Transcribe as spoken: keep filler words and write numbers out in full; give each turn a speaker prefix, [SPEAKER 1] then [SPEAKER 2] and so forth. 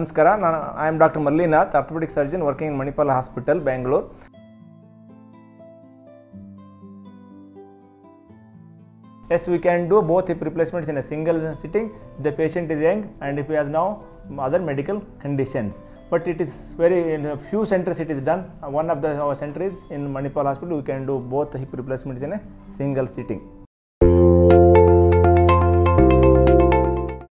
[SPEAKER 1] Namaskara, I am Doctor Mallinath, orthopedic surgeon working in Manipal Hospital, Bangalore. Yes, we can do both hip replacements in a single sitting if the patient is young and if he has now other medical conditions. But it is very, in a few centers it is done. One of the our centers in Manipal Hospital, we can do both hip replacements in a single sitting.